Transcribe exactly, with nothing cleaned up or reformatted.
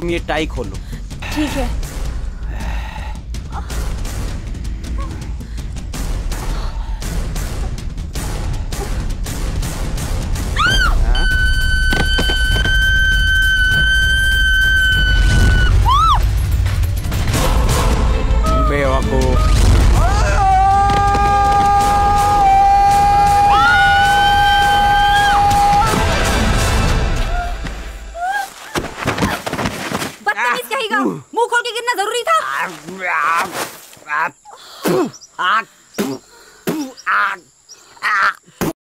तुम ये टाई खोलो। ठीक है। बेवकूफ। बदतमीज कहेगा, मुंह खोल के गिरना जरूरी था। आग, आग, आग, आग, आग,